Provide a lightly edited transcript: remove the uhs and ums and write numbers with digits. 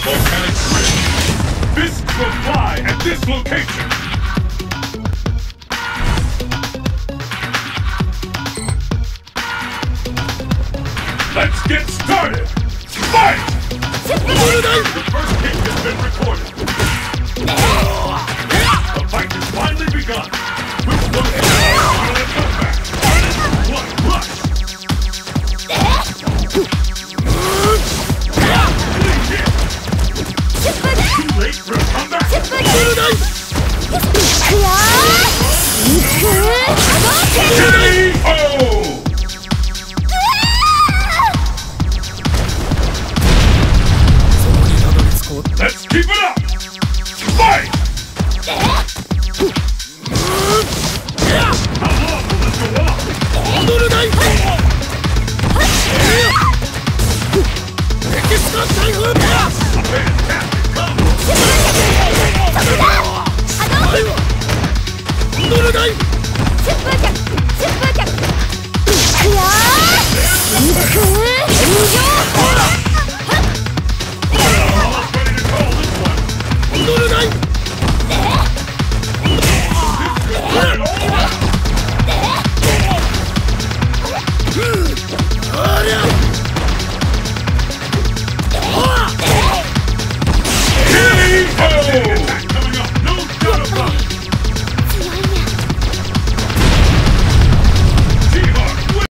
Volcanic Ridge. Fists will fly at this location. Let's get started! Fight! The first hit has been recorded. The fight has finally begun. Which one is going to come back? Blood rush! Too late for a comeback? Jedi